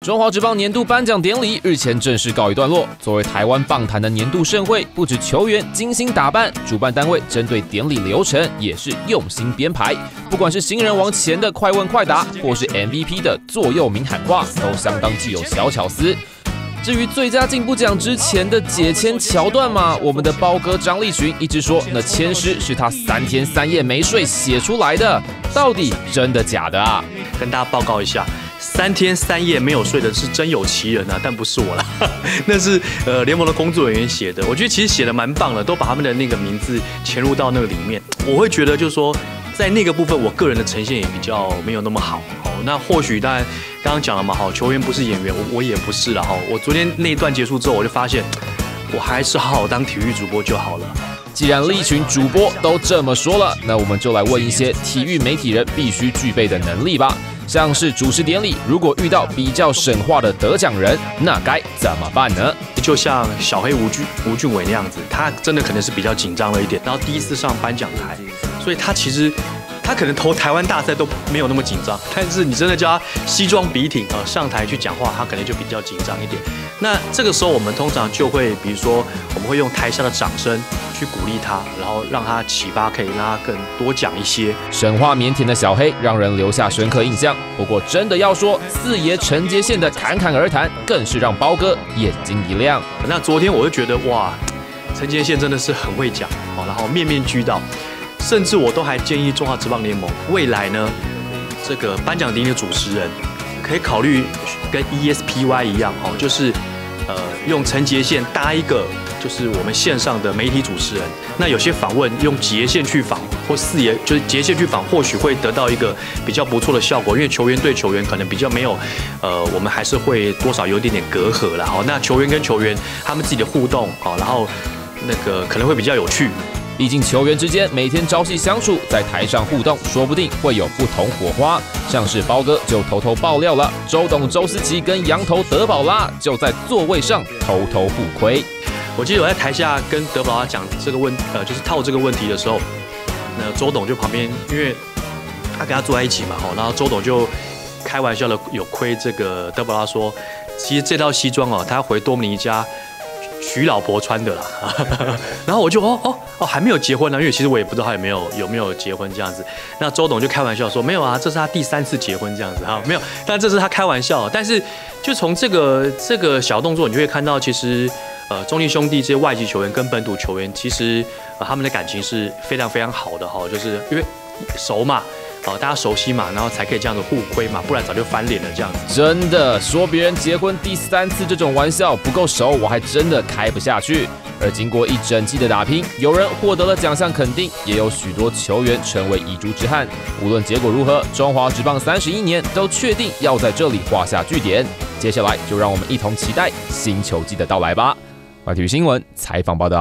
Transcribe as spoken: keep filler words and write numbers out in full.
中华职棒年度颁奖典礼日前正式告一段落。作为台湾棒坛的年度盛会，不止球员精心打扮，主办单位针对典礼流程也是用心编排。不管是新人王前的快问快答，或是 M V P 的座右铭喊话，都相当具有小巧思。至于最佳进步奖之前的解签桥段嘛，我们的包哥张立群一直说那签诗是他三天三夜没睡写出来的，到底真的假的啊？ 跟大家报告一下。三天三夜没有睡的是真有其人啊，但不是我啦，那是呃联盟的工作人员写的。我觉得其实写的蛮棒的，都把他们的那个名字嵌入到那个里面。我会觉得就是说，在那个部分，我个人的呈现也比较没有那么好。好，那或许当然刚刚讲了嘛，好，球员不是演员，我我也不是了哈。我昨天那一段结束之后，我就发现，我还是好好当体育主播就好了。 既然立群主播都这么说了，那我们就来问一些体育媒体人必须具备的能力吧。像是主持典礼，如果遇到比较神话的得奖人，那该怎么办呢？ 就像小黑吴俊吴俊伟那样子，他真的可能是比较紧张了一点，然后第一次上颁奖台，所以他其实他可能投台湾大赛都没有那么紧张，但是你真的叫他西装笔挺啊上台去讲话，他可能就比较紧张一点。那这个时候我们通常就会，比如说我们会用台下的掌声去鼓励他，然后让他启发，可以让他更多讲一些。 神话腼腆的小黑让人留下深刻印象。不过真的要说，四爷陈杰宪的侃侃而谈，更是让包哥眼睛一亮。 那昨天我就觉得哇，陈杰宪真的是很会讲哦，然后面面俱到，甚至我都还建议中华职棒联盟未来呢，这个颁奖典礼的主持人可以考虑跟 E S P Y 一样哦，就是呃用陈杰宪搭一个。就是我们线上的媒体主持人，那有些访问用杰宪去访，或四爷就是杰宪去访，或许会得到一个比较不错的效果，因为球员对球员可能比较没有，呃，我们还是会多少有一点点隔阂啦。好，那球员跟球员他们自己的互动，好，然后那个可能会比较有趣。 毕竟球员之间每天朝夕相处，在台上互动，说不定会有不同火花。像是包哥就偷偷爆料了，周董周思齐跟洋头德保拉就在座位上偷偷互亏。 我记得我在台下跟德保拉讲这个问，呃，就是套这个问题的时候，那周董就旁边，因为他跟他坐在一起嘛，然后周董就开玩笑的有亏这个德保拉说，其实这套西装哦，他回多米尼加娶老婆穿的啦。然后我就哦哦哦还没有结婚呢，因为其实我也不知道他有没有有没有结婚这样子。那周董就开玩笑说没有啊，这是他第三次结婚这样子哈，没有，但这是他开玩笑。但是就从这个这个小动作，你就会看到其实。呃，中立兄弟这些外籍球员跟本土球员，其实、呃、他们的感情是非常非常好的哈，就是因为熟嘛，呃，大家熟悉嘛，然后才可以这样子互亏嘛，不然早就翻脸了这样子。 真的说别人结婚第三次这种玩笑不够熟，我还真的开不下去。而经过一整季的打拼，有人获得了奖项肯定，也有许多球员成为遗珠之憾。无论结果如何，中华职棒三十一年都确定要在这里画下句点。接下来就让我们一同期待新球季的到来吧。体育新闻采访报道。